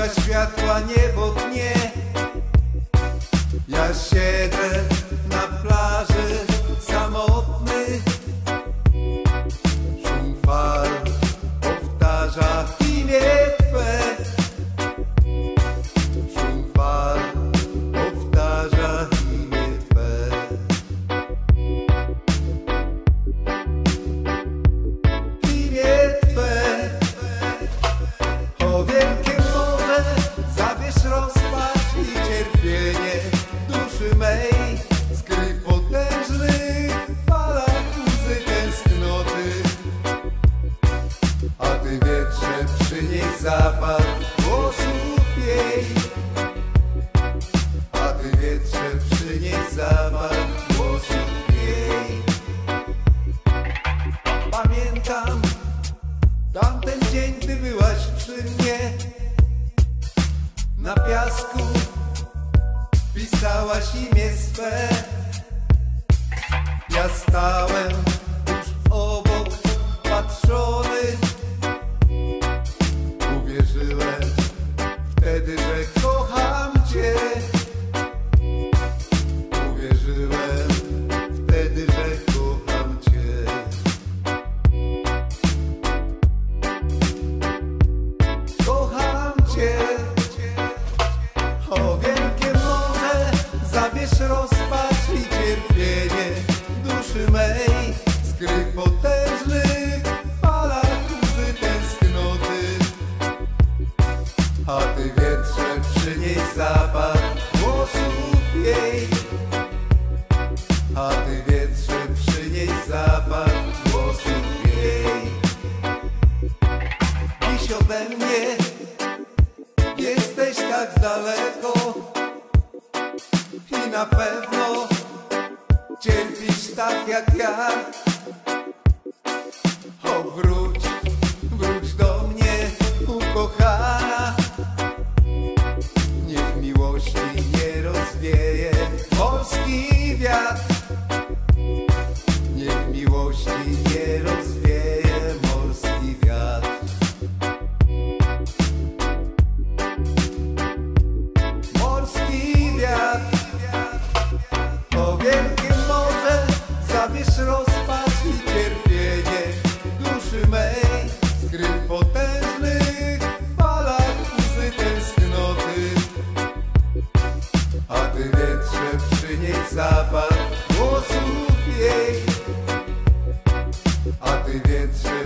Bez światła niebo tnie. Ja siedzę na plaży samotny. Szum fal powtarza imię Twe. Szum fal powtarza imię Twe. Imię Twe. O wielkie morze, zabierz rozpacz i cierpienie duszy mej. Skryj w potężnych falach łzy tęsknoty. A Ty wietrze przynieś zapach włosów jej. A Ty wietrze przynieś zapach włosów jej. Pamiętam tamten dzień, Ty byłaś przy mnie. Na piasku pisałaś imię swe. Ja stałem tuż obok, patrzony. Uwierzyłem wtedy, że kocham Cię. Uwierzyłem wtedy, że kocham Cię. Kocham Cię. O wielkie morze, zabierz rozpacz i cierpienie duszy mej. Skryj w potężnych falach łzy tęsknoty. A Ty wietrze przynieś zapach włosów jej. A Ty wietrze przynieś zapach włosów jej. Dziś ode mnie jesteś tak daleko i na pewno cierpisz tak jak ja. O wróć, wróć do mnie, ukochana. Niech miłości nie rozwieje morski wiatr. Niech miłości nie rozwieje morski wiatr. Morski wiatr. O wielkie morze, zabierz rozpacz i cierpienie duszy mej. Skryj w potężnych falach łzy tęsknoty. A Ty wietrze przynieś zapach włosów jej. A Ty wietrze